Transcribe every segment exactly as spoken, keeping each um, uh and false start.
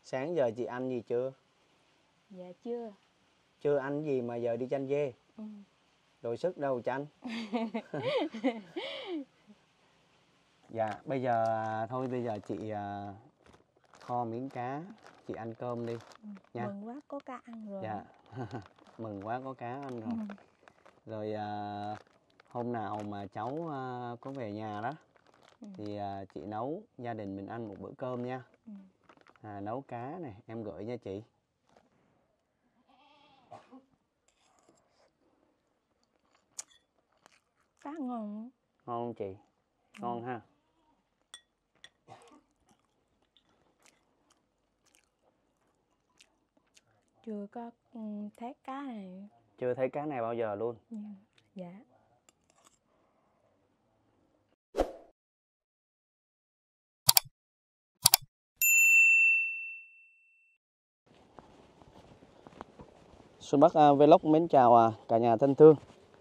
Sáng giờ chị ăn gì chưa? Dạ chưa. Chưa ăn gì mà giờ đi chăn dê? Ừ. Rồi sức đâu chăn? Dạ, bây giờ thôi bây giờ chị à, kho miếng cá, chị ăn cơm đi. Ừ. Nha. Mừng quá có cá ăn rồi. Dạ, mừng quá có cá ăn rồi. Ừ. Rồi à, hôm nào mà cháu à, có về nhà đó, Ừ. thì à, chị nấu gia đình mình ăn một bữa cơm nha. Ừ. À, nấu cá này, em gửi nha chị. Cá ngon. Ngon không chị? Ngon Ừ. ha. Chưa có ừ, thấy cá này. Chưa thấy cá này bao giờ luôn. Ừ. Dạ. Xuân Bắc uh, Vlog mến chào uh, cả nhà thân thương.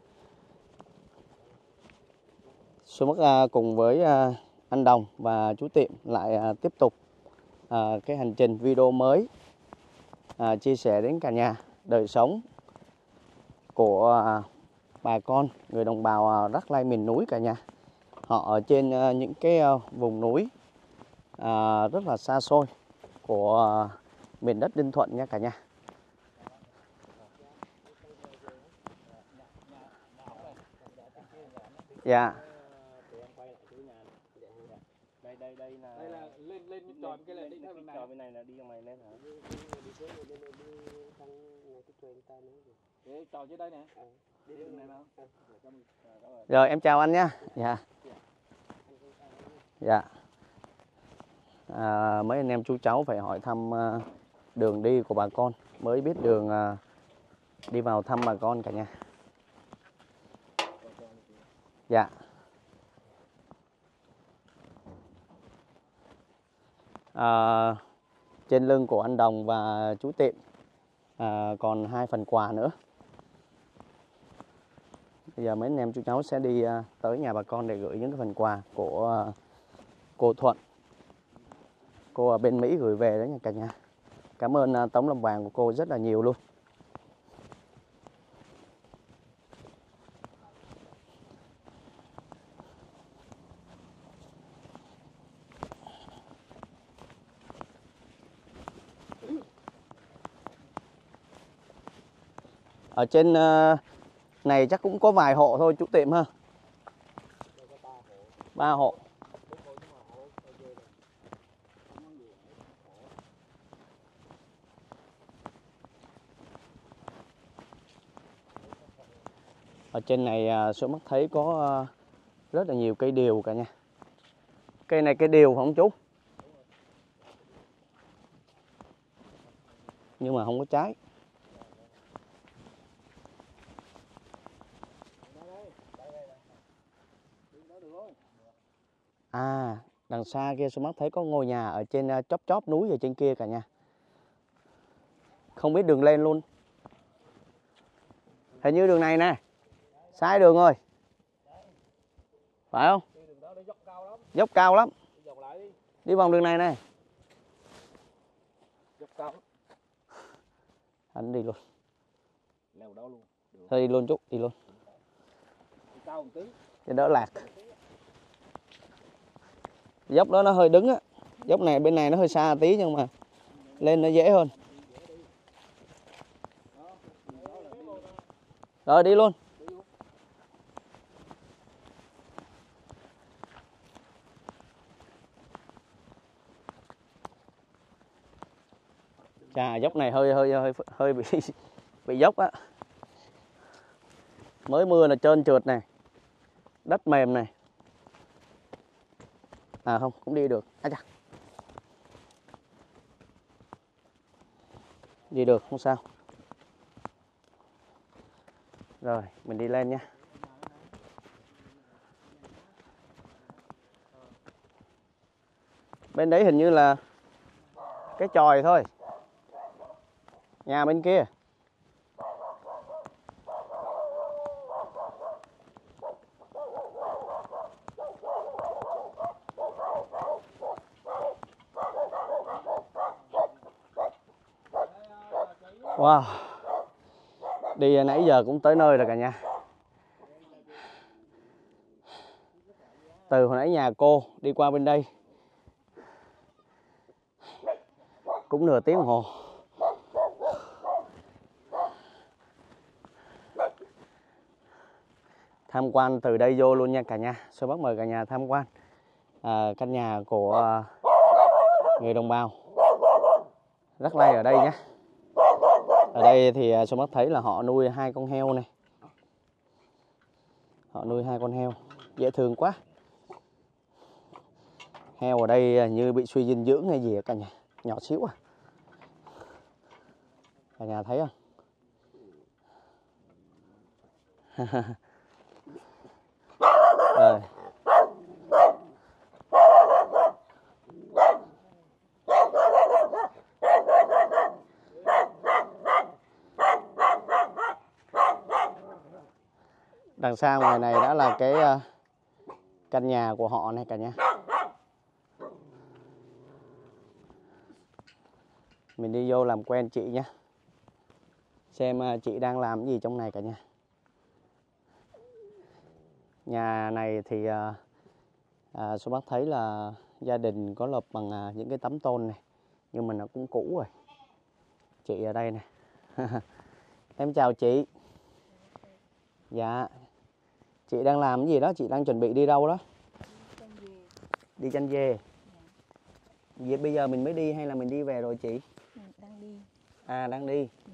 Xuân Bắc uh, cùng với uh, anh Đồng và chú Tiệm lại uh, tiếp tục uh, cái hành trình video mới uh, chia sẻ đến cả nhà đời sống của uh, bà con người đồng bào uh, Rắc Lai miền núi cả nhà. Họ ở trên uh, những cái uh, vùng núi uh, rất là xa xôi của uh, miền đất Ninh Thuận nha cả nhà. Dạ. Đây đây đây là đây là lên lên cái tròn cái này đi theo bên này. Bên này là đi trong này lên hả? Đi xuống đi đi trong này cái truyền ta nữa. Để tròn dưới đây nè. Đi đường này nào. Rồi em chào anh nha. Dạ. Dạ. À, mấy anh em chú cháu phải hỏi thăm uh, đường đi của bà con mới biết đường uh, đi vào thăm bà con cả nhà. Dạ. À, trên lưng của anh Đồng và chú Tiệm à, còn hai phần quà nữa. Bây giờ mấy anh em chú cháu sẽ đi à, tới nhà bà con để gửi những cái phần quà của à, cô Thuận, cô ở bên Mỹ gửi về đó nha cả nhà. Cảm ơn à, tấm lòng vàng của cô rất là nhiều luôn. Ở trên uh, này chắc cũng có vài hộ thôi chú Tiệm ha. Ba hộ. Ở trên này uh, Xuân Bắc thấy có uh, rất là nhiều cây điều cả nhà. Cây này cây điều không chú? Nhưng mà không có trái. À, đằng xa kia Xuân Bắc thấy có ngôi nhà ở trên chóp chóp núi ở trên kia cả nhà. Không biết đường lên luôn. Hình như đường này nè. Sai đường rồi. Phải không? Dốc cao lắm. Đi vòng đường này nè. Anh đi luôn. Thôi đi luôn chút, đi luôn. Cho đỡ lạc. Dốc đó nó hơi đứng á. Dốc này bên này nó hơi xa tí nhưng mà lên nó dễ hơn. Rồi đi luôn. Chà, dốc này hơi hơi hơi hơi bị bị dốc á. Mới mưa là trơn trượt này. Đất mềm này. À không, cũng đi được. À chà. Đi được không sao. Rồi, mình đi lên nha. Bên đấy hình như là cái chòi thôi. Nhà bên kia. Wow, đi nãy giờ cũng tới nơi rồi cả nhà. Từ hồi nãy nhà cô đi qua bên đây cũng nửa tiếng đồng hồ. Tham quan từ đây vô luôn nha cả nhà. Sơn Bắc mời cả nhà tham quan à, căn nhà của à, người đồng bào Rắc Lây ở đây nhé. Ở đây thì Sơn Bắc thấy là họ nuôi hai con heo này. Họ nuôi hai con heo dễ thương quá. Heo ở đây như bị suy dinh dưỡng hay gì cả nhà, nhỏ xíu à. Cả nhà thấy không? Rồi. Đằng xa ngoài này đã là cái uh, căn nhà của họ này cả nhà. Mình đi vô làm quen chị nhé. Xem uh, chị đang làm cái gì trong này cả nhà. Nhà này thì uh, uh, Sơn Bắc thấy là gia đình có lợp bằng uh, những cái tấm tôn này. Nhưng mà nó cũng cũ rồi. Chị ở đây này. Em chào chị. Dạ. Chị đang làm cái gì đó? Chị đang chuẩn bị đi đâu đó? Đi chăn dê. Vậy bây giờ mình mới đi hay là mình đi về rồi chị? Đang đi. À đang đi. Ừ.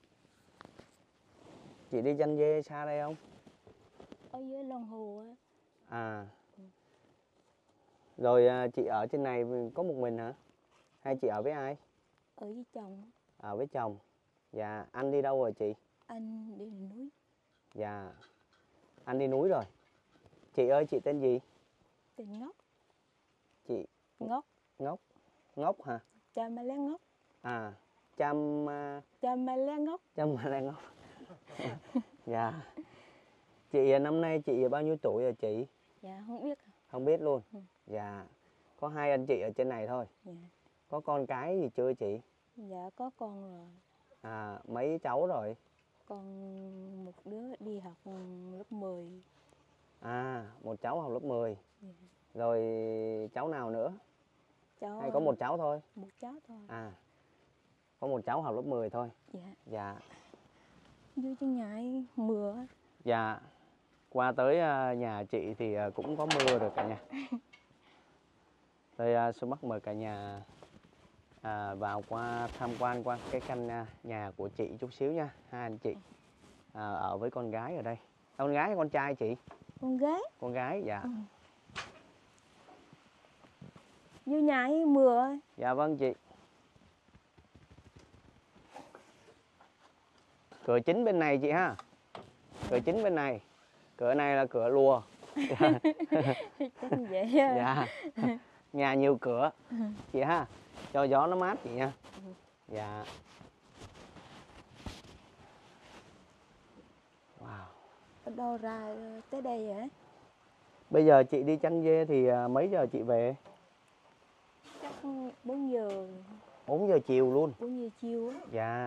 Chị đi chăn dê xa đây không? Ở dưới Long Hồ á. À. Ừ. Rồi chị ở trên này có một mình hả? Hay chị ở với ai? Ở với chồng. Ở với chồng. Dạ. Anh đi đâu rồi chị? Anh đi núi. Dạ. Anh đi núi rồi. Chị ơi, chị tên gì? Tên Ngốc. Chị Ngốc. Ngốc. Ngốc hả? Chăm Malé Ngốc. À, Chăm uh... Chăm Malé Ngốc. Chăm Malé Ngốc. Dạ. Chị năm nay chị bao nhiêu tuổi rồi chị? Dạ không biết. Không biết luôn. Ừ. Dạ. Có hai anh chị ở trên này thôi. Dạ. Có con cái gì chưa chị? Dạ có con rồi. À, mấy cháu rồi? Con một đứa đi học lớp mười. À, một cháu học lớp mười. Dạ. Rồi cháu nào nữa? Cháu hay có một cháu thôi? Một cháu thôi. À, có một cháu học lớp mười thôi. Dạ. Dạ. Dưới trên nhà ấy mưa. Dạ. Qua tới nhà chị thì cũng có mưa rồi cả nhà. Tôi Sơn Bắc mời cả nhà à, vào qua tham quan qua cái căn nhà của chị chút xíu nha. Hai anh chị à, ở với con gái ở đây. Con gái hay con trai chị? Con gái. Con gái, dạ. Ừ. Dưới nhà ấy mưa. Dạ vâng chị. Cửa chính bên này chị ha. Cửa chính bên này. Cửa này là cửa lùa. Vậy. Dạ. Nhà nhiều cửa chị ha. Cho gió nó mát chị nha. Dạ. Wow. Ở đâu ra tới đây vậy? Bây giờ chị đi chăn dê thì mấy giờ chị về? Chắc bốn giờ. bốn giờ chiều luôn. bốn giờ chiều á. Dạ.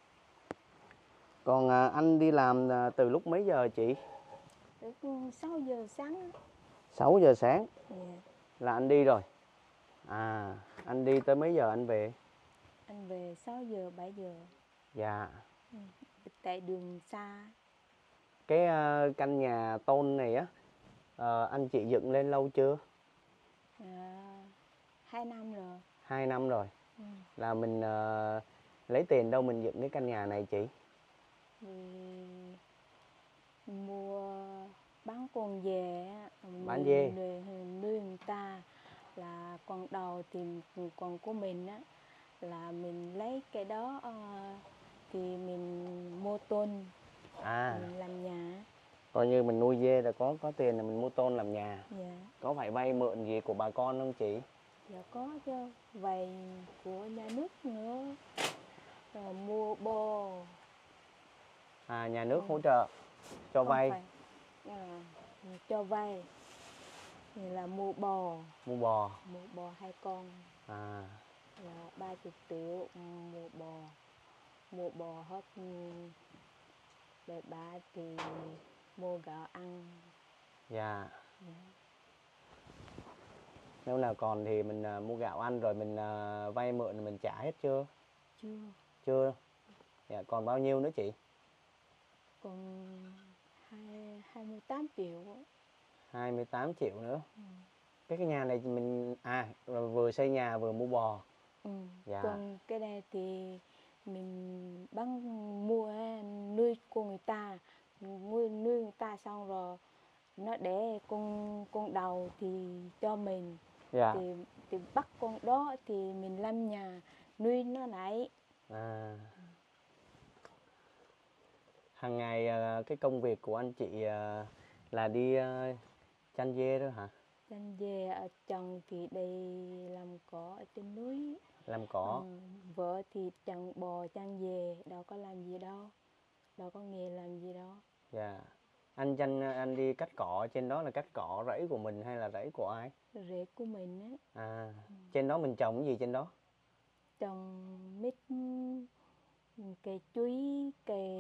Còn à, anh đi làm à, từ lúc mấy giờ chị? Từ sáu giờ sáng. sáu giờ sáng. Yeah. Là anh đi rồi. À, anh đi tới mấy giờ anh về? Anh về sáu giờ bảy giờ. Dạ. Ừ. Tại đường xa. Cái uh, căn nhà tôn này á uh, anh chị dựng lên lâu chưa? À, hai năm rồi. Hai năm rồi. Ừ. Là mình uh, lấy tiền đâu mình dựng cái căn nhà này chị? Thì mua bán con về, bán dê nuôi người ta, là con đầu thì con của mình á, là mình lấy cái đó uh, thì mình mua tôn. À. Mình làm nhà. Coi như mình nuôi dê là có có tiền là mình mua tôn làm nhà. Dạ. Có phải vay mượn gì của bà con không chị? Dạ có chứ, vay của nhà nước nữa. Rồi mua bò. À, nhà nước ừ. hỗ trợ cho vay. À, cho vay thì là mua bò. Mua bò. Mua bò hai con. À. Là ba mươi triệu mua bò. mua bò hết, bể bả thì mua gạo ăn. Dạ. Dạ. Nếu nào còn thì mình uh, mua gạo ăn, rồi mình uh, vay mượn mình trả hết chưa? Chưa. Chưa. Dạ, còn bao nhiêu nữa chị? Còn hai, hai mươi tám triệu. hai mươi tám triệu nữa. Ừ. Cái cái nhà này mình à vừa xây nhà vừa mua bò. Ừ. Dạ. Còn cái này thì mình bán mua nuôi của người ta, nuôi nuôi người ta xong rồi nó để con con đầu thì cho mình. Dạ. thì thì bắt con đó thì mình làm nhà nuôi nó lại. À. Hàng ngày cái công việc của anh chị là đi chăn dê đó hả? Chăn dê, ở chồng thì đi làm cỏ ở trên núi. Làm cỏ. Ừ, vợ thì chăn bò chăn dê, đâu có làm gì đâu, đâu có nghề làm gì đâu. Dạ. Anh chăn anh đi cắt cỏ trên đó là cắt cỏ rẫy của mình hay là rẫy của ai? Rễ của mình á. À. Ừ. Trên đó mình trồng cái gì trên đó? Trồng mít, cây chuối, cây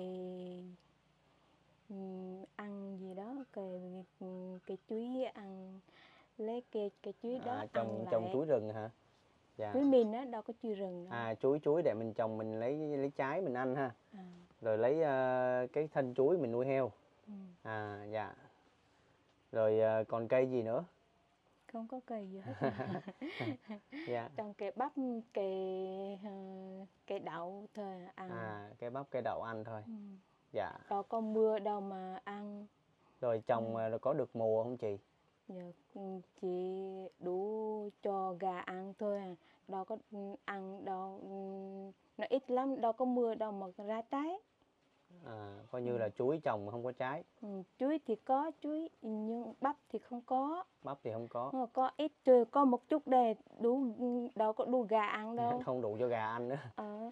ăn gì đó, cây cây chuối ăn, lấy cây cây chuối đó À, ăn trồng lại. trồng chuối rừng hả? Dạ. Chuối mình á, đâu có chuối rừng đâu. À, chuối chuối để mình trồng, mình lấy lấy trái mình ăn ha. À. Rồi lấy uh, cái thân chuối mình nuôi heo. Ừ. À, dạ. Rồi uh, còn cây gì nữa? Không có cây gì hết. Dạ. Trồng cây bắp, cây uh, cây đậu thôi ăn. À, cây bắp cây đậu ăn thôi. Ừ. Dạ. Đâu có mưa đâu mà ăn. Rồi trồng ừ. Rồi có được mùa không chị? Dạ, chỉ đủ cho gà ăn thôi à. Đâu có ăn đâu, nó ít lắm, đâu có mưa đâu mà ra trái. À, coi như Ừ. là chuối trồng không có trái. Ừ, chuối thì có chuối, nhưng bắp thì không có. Bắp thì không có. Mà có ít rồi, có một chút đây đủ, đâu có đủ gà ăn đâu. Không đủ cho gà ăn nữa. Ờ.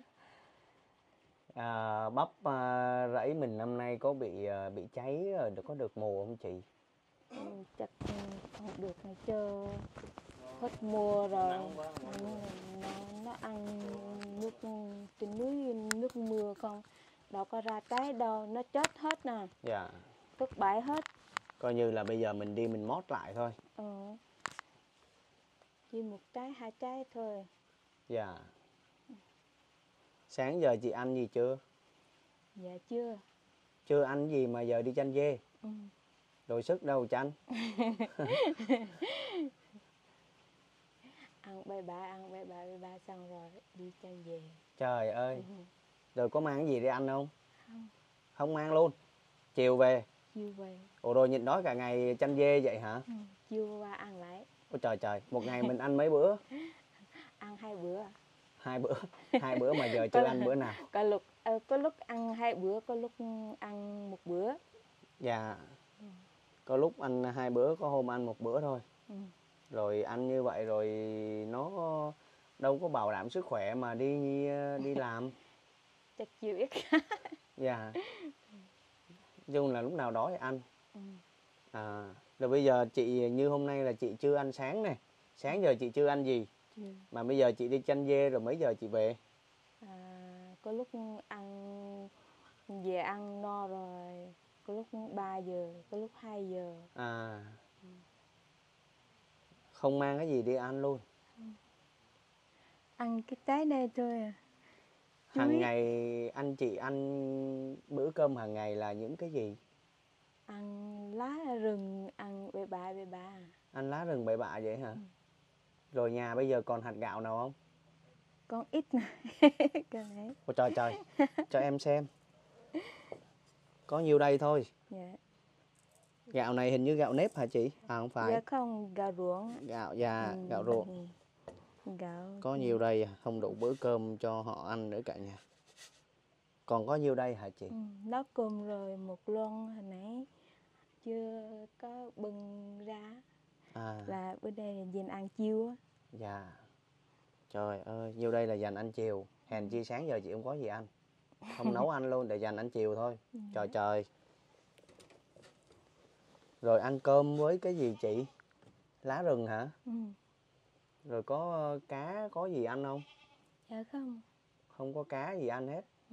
À, bắp à, rẫy mình năm nay có bị à, bị cháy, có được mùa không chị? Ừ, chắc không được này, chờ hết mùa rồi. Ừ, nó, nó ăn nước trên núi, nước mưa không, đâu có ra trái đâu, nó chết hết nè. Dạ. Thất bại hết. Coi như là bây giờ mình đi mình mót lại thôi. Ừ. Chỉ một trái hai trái thôi. Dạ. Sáng giờ chị ăn gì chưa? Dạ chưa. Chưa ăn gì mà giờ đi chăn dê. Ừ. Rồi sức đâu chăn. Ăn bye bye, ăn bye bye, bye bye xong rồi đi chăn về. Trời ơi. Ừ. Rồi có mang cái gì để ăn không? Không. Không mang luôn. Chiều về. Chiều về. Ủa rồi nhịn đói cả ngày chăn dê vậy hả? Ừ. Chiều qua ăn lại. Ôi trời trời, một ngày mình ăn mấy bữa? Ăn hai bữa. Hai bữa. Hai bữa mà giờ chưa ăn bữa nào. Có lúc có lúc ăn hai bữa, có lúc ăn một bữa. Dạ. Ừ. Có lúc ăn hai bữa, có hôm ăn một bữa thôi. Ừ. Rồi ăn như vậy rồi nó đâu có bảo đảm sức khỏe mà đi đi làm. Chắc chịu ít. Dạ. Chung là lúc nào đói thì ăn. Ừ. À, rồi bây giờ chị như hôm nay là chị chưa ăn sáng này. Sáng giờ chị chưa ăn gì. Chưa. Mà bây giờ chị đi chăn dê rồi mấy giờ chị về? À, có lúc ăn về ăn no rồi, có lúc ba giờ, có lúc hai giờ. À. Ừ. Không mang cái gì đi ăn luôn. Ừ. Ăn cái trái này thôi à. Hàng ngày anh chị ăn bữa cơm hàng ngày là những cái gì? Ăn lá rừng, ăn bậy bạ bậy bạ. Ăn lá rừng bậy bạ vậy hả? Ừ. Rồi nhà bây giờ còn hạt gạo nào không? Con ít nè. Cái này. Ôi trời trời, cho em xem. Có nhiêu đây thôi. Dạ. Gạo này hình như gạo nếp hả chị? À không phải. Dạ không, gạo ruộng. Gạo dạ, Ừ. gạo ruộng. Gạo. Có nhiêu đây, không đủ bữa cơm cho họ ăn nữa cả nhà. Còn có nhiêu đây hả chị? Ừ. Nấu cơm rồi một lon hồi nãy chưa có bưng ra. À. Là bữa đây là dành ăn chiêu á. Dạ. Trời ơi, nhiêu đây là dành ăn chiều. Hèn chi sáng giờ chị không có gì ăn. Không nấu ăn luôn để dành ăn chiều thôi. Ừ. Trời trời. Rồi ăn cơm với cái gì chị? Lá rừng hả? Ừ. Rồi có cá, có gì ăn không? Dạ không. Không có cá gì ăn hết. Ừ.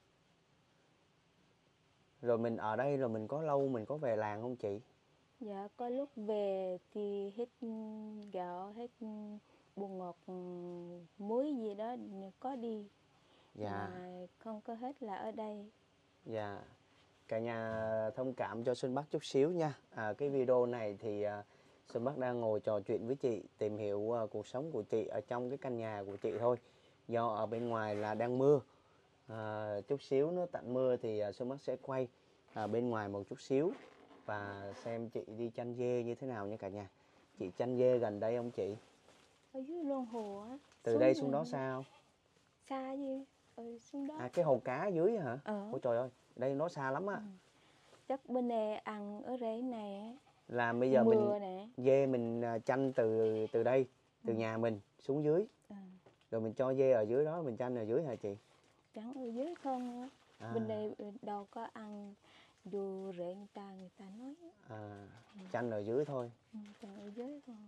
Rồi mình ở đây rồi mình có lâu mình có về làng không chị? Dạ có lúc về thì hết gạo, hết bột ngọt, muối gì đó có đi. Dạ. Mà không có hết là ở đây. Dạ. Cả nhà thông cảm cho Xuân Bắc chút xíu nha. À, cái video này thì à, Xuân Bắc đang ngồi trò chuyện với chị, tìm hiểu à, cuộc sống của chị ở trong cái căn nhà của chị thôi. Do ở bên ngoài là đang mưa. À, chút xíu nữa tạnh mưa thì à, Xuân Bắc sẽ quay à, bên ngoài một chút xíu và xem chị đi chăn dê như thế nào nha cả nhà. Chị chăn dê gần đây không chị? Ở dưới Luân Hồ á. Từ đây xuống đó sao? Xa gì? Ở xuống đó. À, cái hồ cá dưới hả? Ờ. Ôi trời ơi, đây nó xa lắm á. Ừ. Chắc bên này ăn ở rễ này. Là bây giờ Mưa mình nè. dê mình à, chăn từ từ đây, từ Ừ. nhà mình xuống dưới. Ừ. Rồi mình cho dê ở dưới đó mình chăn ở dưới hả chị? Chẳng ở dưới không á. À. Bên đây đâu có ăn vô rễ người ta, người ta nói. À, Ừ. chăn ở dưới thôi. Ừ, chăn ở dưới thôi.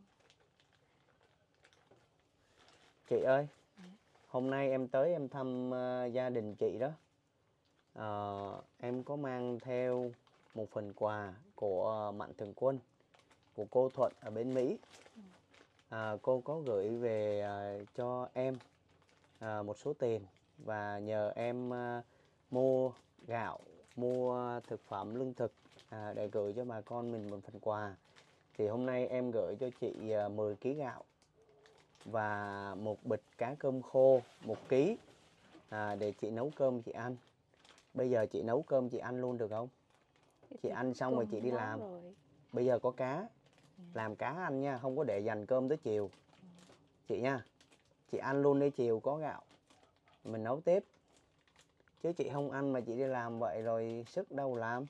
Chị ơi, Ừ. hôm nay em tới em thăm uh, gia đình chị đó. Uh, em có mang theo một phần quà của uh, Mạnh Thường Quân, của cô Thuận ở bên Mỹ. Ừ. À, cô có gửi về uh, cho em uh, một số tiền và nhờ em uh, mua gạo, mua thực phẩm lương thực uh, để gửi cho bà con mình một phần quà. Thì hôm nay em gửi cho chị uh, mười ký gạo và một bịch cá cơm khô một ký à, để chị nấu cơm chị ăn. Bây giờ chị nấu cơm chị ăn luôn được không? Chị ăn xong rồi chị đi làm. Rồi. Bây giờ có cá, Ừ. làm cá ăn nha, không có để dành cơm tới chiều. Ừ. Chị nha, chị ăn luôn đi, chiều có gạo mình nấu tiếp. Chứ chị không ăn mà chị đi làm vậy rồi sức đâu làm.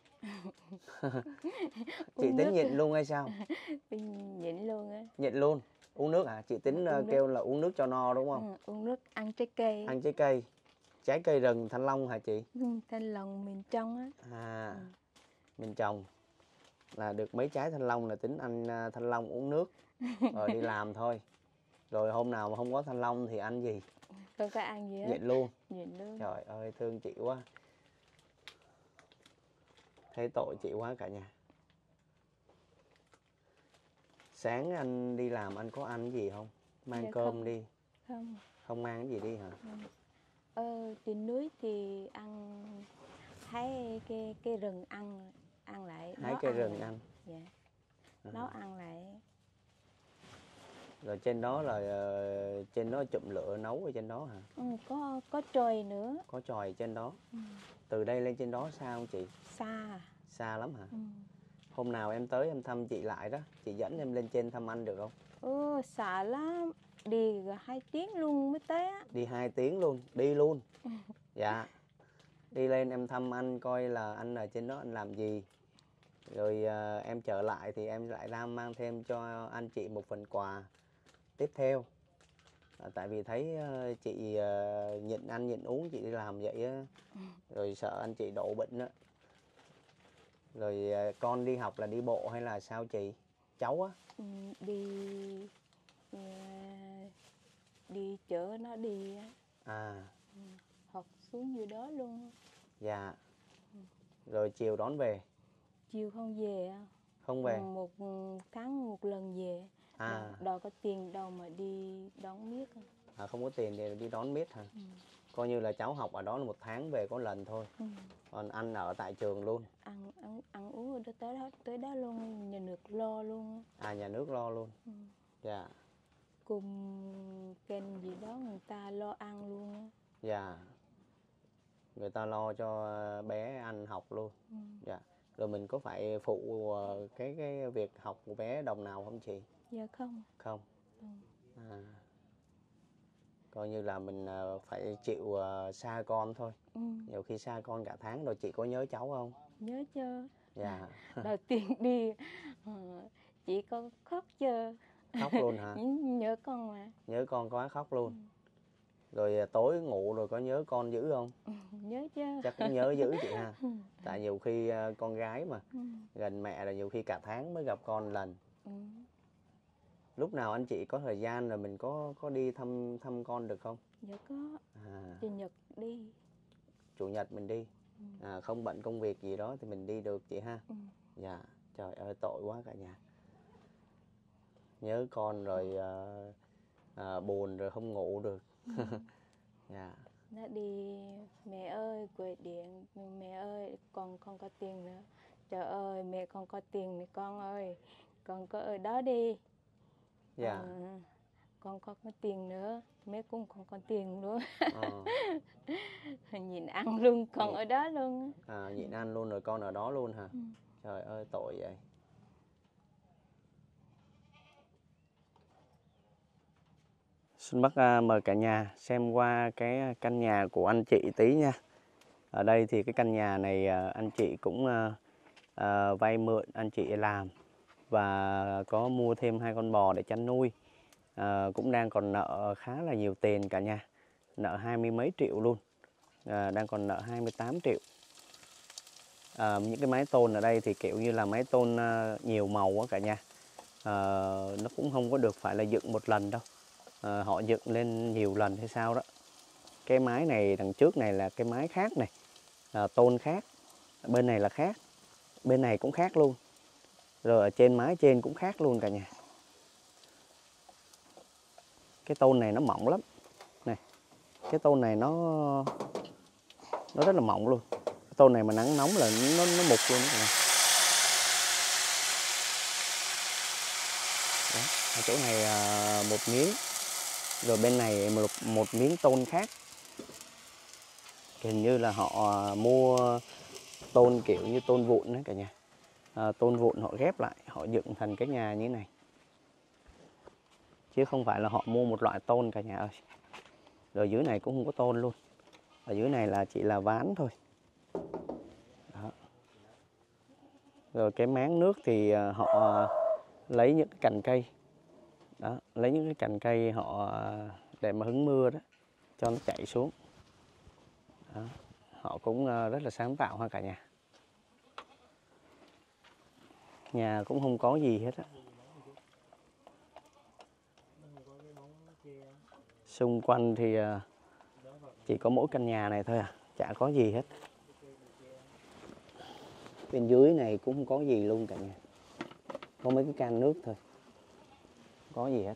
Chị tính nhịn luôn hay sao? Nhịn luôn á. Nhịn luôn. Uống nước hả? Chị tính Uống kêu nước. là uống nước cho no đúng không? Ừ, uống nước, ăn trái cây. Ăn trái cây. Trái cây rừng Thanh Long hả chị? Ừ, Thanh Long mình trồng á. À, Ừ. mình trồng là được mấy trái thanh long là tính ăn thanh long uống nước rồi đi làm thôi. Rồi hôm nào mà không có thanh long thì ăn gì? Không có ăn gì hết. Nhịn luôn. Nhịn luôn. Trời ơi thương chị quá. Thấy tội chị quá cả nhà. Sáng anh đi làm anh có ăn gì không? Mang Dạ cơm không. đi. Không. Không mang cái gì đi hả? Ừ. Ờ, trên núi thì ăn hái cái cái rừng ăn ăn lại. Hái nó cây ăn rừng lại. ăn. Dạ. À. Nó ăn lại. Rồi trên đó là uh, trên đó chụm lửa nấu ở trên đó hả? Ừ, có có trồi nữa. Có chòi trên đó. Ừ. Từ đây lên trên đó xa không chị? Xa. Xa lắm hả? Ừ. Hôm nào em tới em thăm chị lại đó, chị dẫn em lên trên thăm anh được không? Ừ, xa lắm. Đi hai tiếng luôn mới tới á. Đi hai tiếng luôn, đi luôn. Dạ. Đi lên em thăm anh coi là anh ở trên đó anh làm gì. Rồi à, em trở lại thì em lại ra mang thêm cho anh chị một phần quà tiếp theo. À, tại vì thấy uh, chị uh, nhịn ăn nhịn uống chị đi làm vậy á, rồi sợ anh chị đổ bệnh á. Rồi uh, con đi học là đi bộ hay là sao chị? Cháu á? Ừ, đi uh, đi chợ nó đi á. À. Ừ, học xuống dưới đó luôn. Dạ. Rồi chiều đón về? Chiều không về. Không về. Một tháng một lần về. À. Đâu có tiền đâu mà đi đón miết. À, không có tiền để đi đón miết hả? Ừ. Coi như là cháu học ở đó là một tháng về có lần thôi. Ừ. Còn ăn ở tại trường luôn. Ăn ăn ăn uống ở đó tới đó tới đó luôn, nhà nước lo luôn. À, nhà nước lo luôn. Ừ. Dạ. Cùng kênh gì đó người ta lo ăn luôn á. Dạ. Người ta lo cho bé ăn học luôn. Ừ. Dạ. Rồi mình có phải phụ cái cái việc học của bé đồng nào không chị? Dạ không. Không. Ừ. À. Coi như là mình phải chịu xa con thôi. Ừ. Nhiều khi xa con cả tháng rồi. Chị có nhớ cháu không? Nhớ chưa? Dạ. Đầu tiên đi chị có khóc chưa? Khóc luôn hả? Nhớ con mà. Nhớ con quá khóc luôn. Ừ. Rồi tối ngủ rồi có nhớ con dữ không? Ừ, nhớ chưa? Chắc cũng nhớ dữ chị ha. Tại nhiều khi con gái mà Ừ. gần mẹ là nhiều khi cả tháng mới gặp con lần. Ừ. Lúc nào anh chị có thời gian rồi mình có có đi thăm thăm con được không? Dạ có. À. Chủ nhật đi. chủ nhật mình đi. Ừ. À, không bận công việc gì đó thì mình đi được chị ha. Ừ. Dạ, trời ơi tội quá cả nhà. Nhớ con rồi à, à, buồn rồi không ngủ được. Ừ. Dạ. Nó đi mẹ ơi gọi điện, mẹ ơi con không có tiền nữa. Trời ơi mẹ không có tiền thì con ơi, con có ở đó đi. Dạ. À, con không có tiền nữa, mẹ cũng không có tiền nữa. Ờ. Nhìn ăn luôn, con Nhịn. ở đó luôn. À, nhịn ăn luôn rồi con ở đó luôn hả? Ừ. Trời ơi tội vậy. Xin bắt uh, mời cả nhà xem qua cái căn nhà của anh chị tí nha. Ở đây thì cái căn nhà này uh, anh chị cũng uh, uh, vay mượn anh chị làm và có mua thêm hai con bò để chăn nuôi. Uh, cũng đang còn nợ khá là nhiều tiền cả nhà. Nợ hai mươi mấy triệu luôn. Uh, đang còn nợ hai mươi tám triệu. À, những cái mái tôn ở đây thì kiểu như là mái tôn uh, nhiều màu quá cả nhà. À, nó cũng không có được phải là dựng một lần đâu. À, họ dựng lên nhiều lần hay sao đó. Cái mái này đằng trước này là cái mái khác này, à, tôn khác, bên này là khác, bên này cũng khác luôn, rồi ở trên mái trên cũng khác luôn cả nhà. Cái tôn này nó mỏng lắm này, cái tôn này nó nó rất là mỏng luôn. Cái tôn này mà nắng nóng là nó nó mục luôn cả nhà. Đó, ở chỗ này à, một miếng, rồi bên này một, một miếng tôn khác. Hình như là họ mua tôn kiểu như tôn vụn đấy cả nhà. À, tôn vụn họ ghép lại, họ dựng thành cái nhà như thế này. Chứ không phải là họ mua một loại tôn cả nhà ơi. Rồi dưới này cũng không có tôn luôn. Ở dưới này là chỉ là ván thôi. Đó. Rồi cái máng nước thì họ lấy những cái cành cây. Đó, lấy những cái cành cây họ để mà hứng mưa đó, cho nó chảy xuống. Đó. Họ cũng rất là sáng tạo ha cả nhà. Nhà cũng không có gì hết á. Xung quanh thì chỉ có mỗi căn nhà này thôi à, chả có gì hết. Bên dưới này cũng không có gì luôn cả nhà. Có mấy cái can nước thôi. Không có gì hết.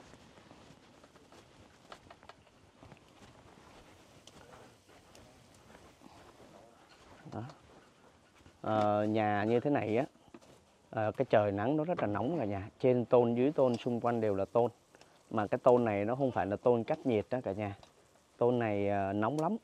Đó. À, nhà như thế này á, à, cái trời nắng nó rất là nóng cả nhà. Trên tôn dưới tôn xung quanh đều là tôn. Mà cái tôn này nó không phải là tôn cách nhiệt đó cả nhà. Tôn này à, nóng lắm.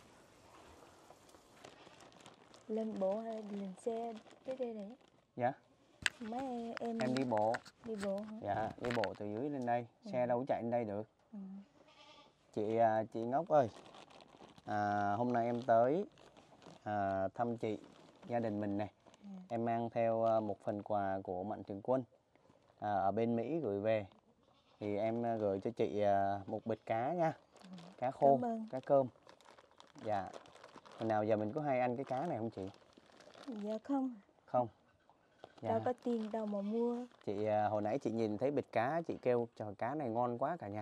Lên bộ hay lên xe tới đây này? Dạ. Mấy em Em đi bộ. Đi bộ hả? Dạ, đi bộ từ dưới lên đây. Ừ. Xe đâu có chạy lên đây được. Ừ. Chị chị Ngốc ơi, à, hôm nay em tới à, thăm chị, gia đình mình này. Ừ. Em mang theo một phần quà của Mạnh Thường Quân à, ở bên Mỹ gửi về. Thì em gửi cho chị một bịch cá nha. Ừ. Cá khô, Cảm cá cơm. Dạ. Hồi nào giờ mình có hay ăn cái cá này không chị? Dạ không. Không. Dạ. Đâu có tiền đâu mà mua. Chị hồi nãy chị nhìn thấy bịch cá, chị kêu trời cá này ngon quá cả nhà.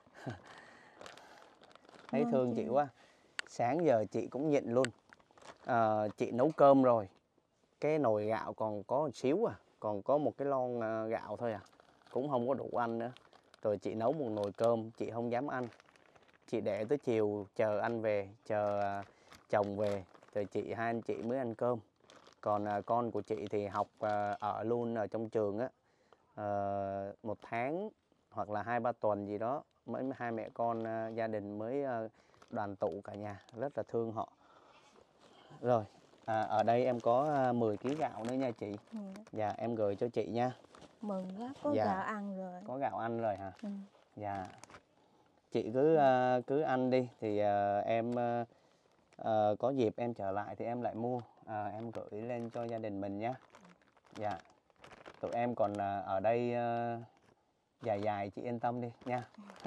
Thấy Ngon thương chưa? chị quá. Sáng giờ chị cũng nhịn luôn. À, chị nấu cơm rồi. Cái nồi gạo còn có một xíu à. Còn có một cái lon gạo thôi à. Cũng không có đủ ăn nữa. Rồi chị nấu một nồi cơm, chị không dám ăn. Chị để tới chiều chờ anh về, chờ chồng về. Rồi chị hai anh chị mới ăn cơm. Còn con của chị thì học ở luôn ở trong trường á. À, một tháng hoặc là hai ba tuần gì đó. Mới hai mẹ con gia đình mới đoàn tụ cả nhà. Rất là thương họ. Rồi, à, ở đây em có mười ký gạo nữa nha chị. Ừ. Dạ, em gửi cho chị nha. Mừng quá, có dạ. gạo ăn rồi. Có gạo ăn rồi hả? Ừ. Dạ. Chị cứ uh, cứ ăn đi thì uh, em uh, uh, có dịp em trở lại thì em lại mua. Uh, em gửi lên cho gia đình mình nhé. Dạ. Tụi em còn uh, ở đây uh, dài dài chị yên tâm đi nha.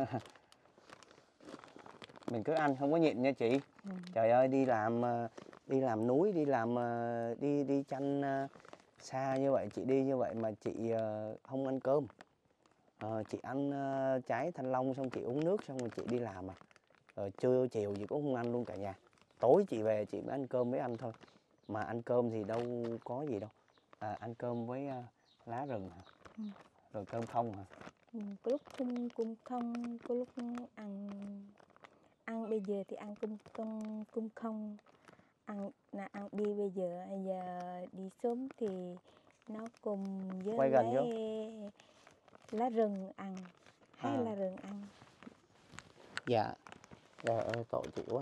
Mình cứ ăn không có nhịn nha chị. Ừ. Trời ơi đi làm uh, đi làm núi, đi làm uh, đi đi chăn uh, xa như vậy, chị đi như vậy mà chị uh, không ăn cơm. Uh, chị ăn uh, trái thanh long xong chị uống nước xong rồi chị đi làm à. Rồi trưa chiều gì cũng không ăn luôn cả nhà. tối chị về chị mới ăn cơm với anh thôi. Mà ăn cơm thì đâu có gì đâu. À, ăn cơm với uh, lá rừng hả? Ừ. Rồi cơm không hả? Ừ, có lúc cũng cũng không, có lúc ăn ăn bây giờ thì ăn cũng không cũng không ăn là ăn đi bây giờ giờ đi sớm thì nó cùng với Quay gần lấy vô. lá rừng ăn, hái À. lá rừng ăn. Dạ. Trời ơi tội chị quá.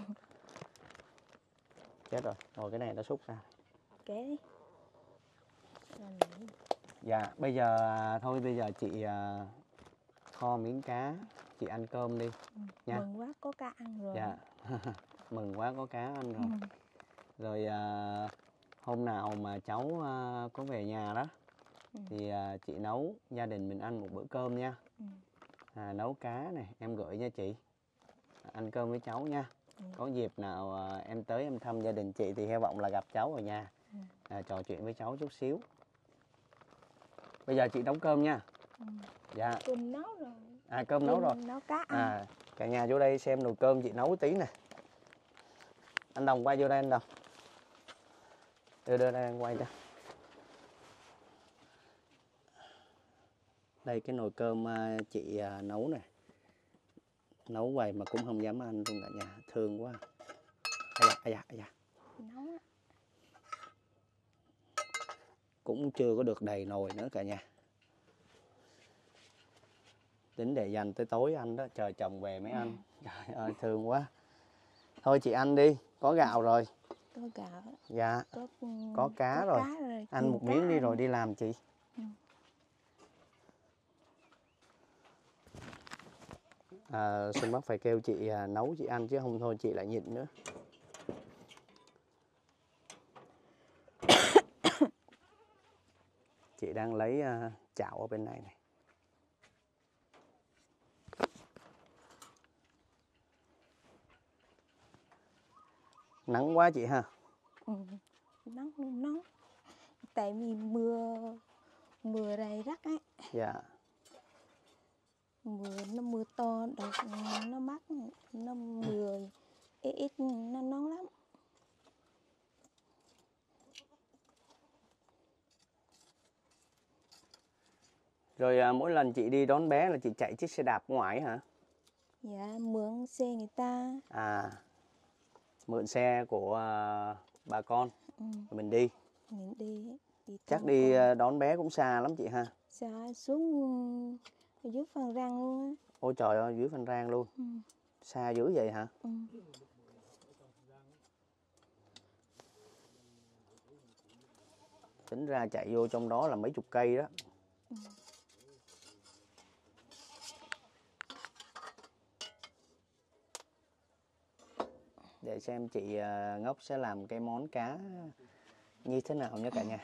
Chết rồi, rồi cái này nó xúc ra. Kế đi. Dạ, bây giờ thôi bây giờ chị uh, kho miếng cá, chị ăn cơm đi. Ừ. Nha. Mừng quá có cá ăn rồi. Dạ. Mừng quá có cá ăn rồi. Ừ. Rồi uh, hôm nào mà cháu uh, có về nhà đó, ừ. thì uh, chị nấu gia đình mình ăn một bữa cơm nha. Ừ. À, nấu cá này em gửi nha chị. Ăn cơm với cháu nha. Ừ. Có dịp nào uh, em tới em thăm gia đình chị thì hy vọng là gặp cháu ở nhà. Ừ. À, trò chuyện với cháu chút xíu. Bây giờ chị nấu cơm nha. Ừ. Dạ. Cơm nấu rồi. À cơm, cơm nấu rồi. Nấu cá ăn. À, cả nhà vô đây xem nồi cơm chị nấu tí nè. Anh Đồng quay vô đây anh Đồng. Đưa đưa đây anh quay cho. Đây cái nồi cơm chị nấu nè. Nấu vậy mà cũng không dám ăn luôn cả nhà, thương quá. Ây da, ây da, ây da. Nấu á. Cũng chưa có được đầy nồi nữa cả nhà. Tính để dành tới tối ăn đó, chờ chồng về mới ăn. Trời ơi thương quá. Thôi chị ăn đi, có gạo rồi. Có gạo. Dạ. Có, có cá có rồi. Cá rồi. Ăn một miếng đi rồi đi làm chị. Ừ. À, Xuân Bắc phải kêu chị à, nấu chị ăn chứ không thôi chị lại nhịn nữa. Chị đang lấy uh, chảo ở bên này này. Nắng quá chị ha. Ừ, nắng nóng. Tại vì mưa mưa rày rắc ấy. Dạ. Mưa nó mưa to, đợt nó mát, nó mưa ít ít nó nóng lắm. Rồi à, mỗi lần chị đi đón bé là chị chạy chiếc xe đạp ngoài hả? Dạ, mượn xe người ta. À, mượn xe của à, bà con. Ừ. Rồi mình đi. Mình đi. đi Chắc đi con. đón bé cũng xa lắm chị ha? Xa, xuống dưới Phan Rang luôn á. Ôi trời ơi, dưới Phan Rang luôn. Ừ. Xa dữ vậy hả? Ừ. Tính ra chạy vô trong đó là mấy chục cây đó. Ừ. Để xem chị Ngốc sẽ làm cái món cá như thế nào nha cả nhà.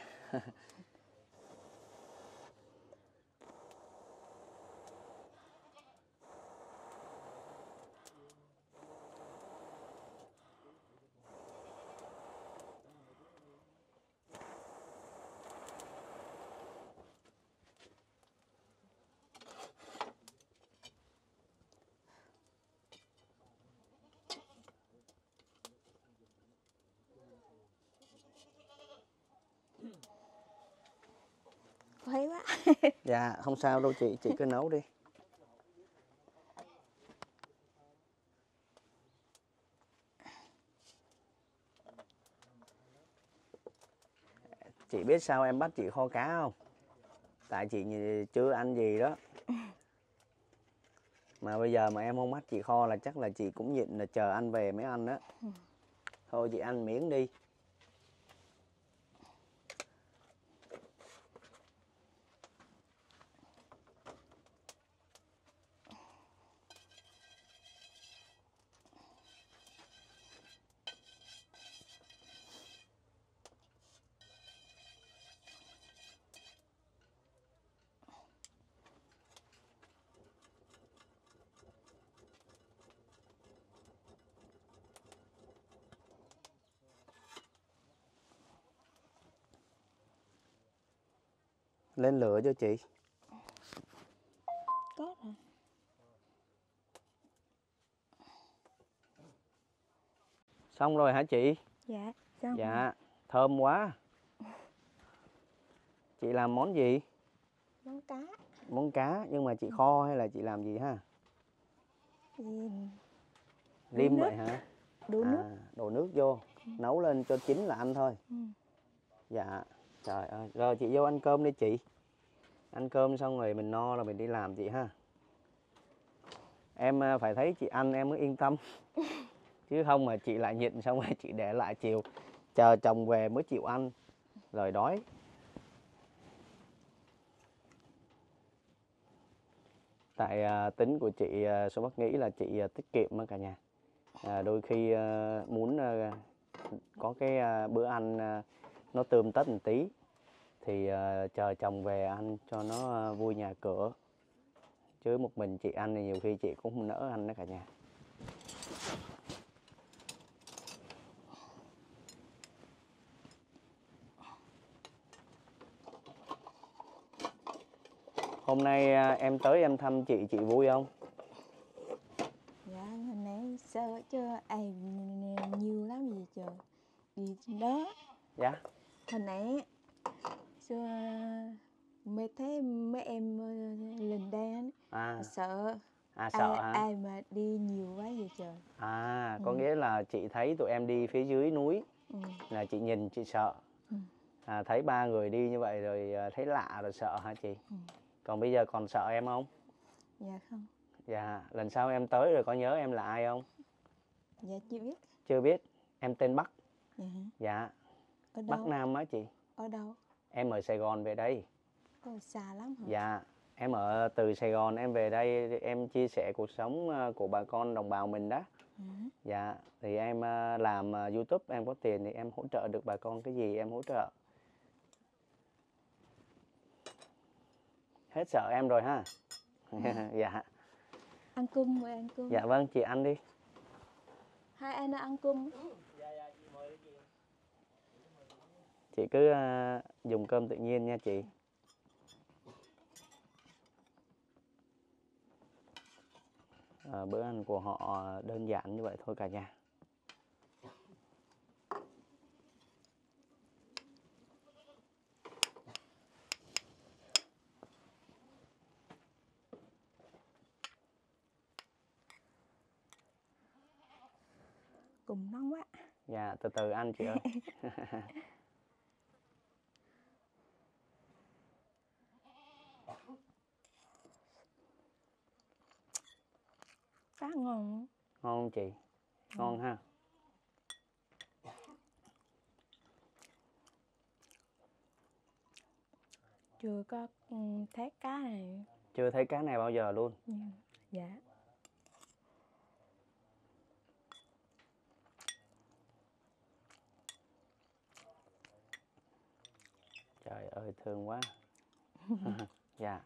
Khuấy quá. Dạ, không sao đâu chị, chị cứ nấu đi. Chị biết sao em bắt chị kho cá không? Tại chị chưa ăn gì đó. Mà bây giờ mà em không bắt chị kho là chắc là chị cũng nhịn là chờ anh về mới ăn đó. Thôi chị ăn miếng đi. Lên lửa cho chị. Có rồi. Xong rồi hả chị? Dạ, xong. Dạ, thơm quá. Chị làm món gì? Món cá. Món cá, nhưng mà chị kho hay là chị làm gì ha? Thì Rim vậy hả? đổ à, nước. Đổ nước vô, ừ. Nấu lên cho chín là ăn thôi. Ừ. Dạ, trời ơi. Rồi chị vô ăn cơm đi chị. Ăn cơm xong rồi mình no là mình đi làm chị ha. Em phải thấy chị ăn em mới yên tâm. Chứ không mà chị lại nhịn xong rồi chị để lại chiều chờ chồng về mới chịu ăn, rồi đói. Tại à, tính của chị à, số Bắc nghĩ là chị à, tiết kiệm á cả nhà. À, đôi khi à, muốn à, có cái à, bữa ăn à, nó tươm tất một tí thì à, chờ chồng về ăn cho nó à, vui nhà cửa. Chứ một mình chị ăn thì nhiều khi chị cũng không nỡ ăn đó cả nhà. Hôm nay à, em tới em thăm chị, chị vui không? Dạ, hồi nãy sợ chứ ai nhiều lắm gì trời. Đi đó. Dạ. Hồi nãy xưa mới thấy mấy em lên đây à. sợ. À sợ ai, hả? ai mà đi nhiều quá vậy trời. À, có Ừ. nghĩa là chị thấy tụi em đi phía dưới núi, Ừ. là chị nhìn chị sợ. Ừ. À, thấy ba người đi như vậy rồi thấy lạ rồi sợ hả chị? Ừ. Còn bây giờ còn sợ em không? Dạ không. Dạ, lần sau em tới rồi có nhớ em là ai không? Dạ chưa biết. Chưa biết. Em tên Bắc. Dạ. Dạ. Ở đâu? Bắc Nam á chị. Ở đâu? Em ở Sài Gòn về đây. Ôi, xa lắm hả? Dạ, em ở từ Sài Gòn em về đây em chia sẻ cuộc sống của bà con đồng bào mình đó. Ừ. Dạ, thì em làm YouTube em có tiền thì em hỗ trợ được bà con cái gì em hỗ trợ. Hết sợ em rồi ha. Dạ. Dạ. Ăn cơm rồi, ăn cơm. Dạ vâng, chị ăn đi. Hai anh đã ăn cơm. Chị cứ uh, dùng cơm tự nhiên nha chị. À, bữa ăn của họ đơn giản như vậy thôi cả nhà. Cùng nóng quá. Dạ, từ từ ăn chị ơi. Cá ngon. Ngon không chị? Ngon ừ. ha. Chưa có thấy cá này. Chưa thấy cá này bao giờ luôn. Ừ. Dạ. Trời ơi thương quá. Dạ.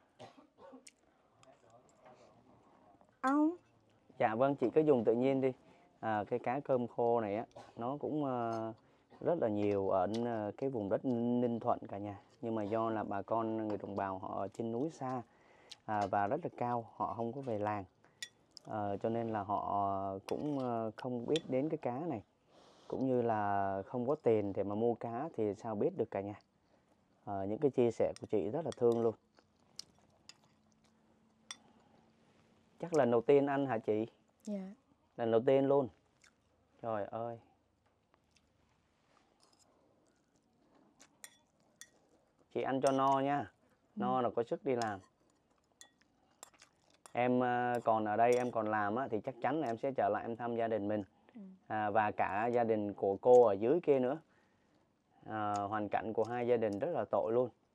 Ông. Dạ vâng, chị cứ dùng tự nhiên đi. À, cái cá cơm khô này á nó cũng uh, rất là nhiều ở uh, cái vùng đất Ninh Thuận cả nhà. Nhưng mà do là bà con người đồng bào họ ở trên núi xa à, và rất là cao, họ không có về làng. À, cho nên là họ cũng uh, không biết đến cái cá này. Cũng như là không có tiền để mà mua cá thì sao biết được cả nhà. À, những cái chia sẻ của chị rất là thương luôn. Chắc lần đầu tiên ăn hả chị? Dạ. Lần đầu tiên luôn. Trời ơi. Chị ăn cho no nha. No ừ. là có sức đi làm. Em còn ở đây em còn làm á, thì chắc chắn là em sẽ trở lại em thăm gia đình mình. Ừ. À, và cả gia đình của cô ở dưới kia nữa. À, hoàn cảnh của hai gia đình rất là tội luôn.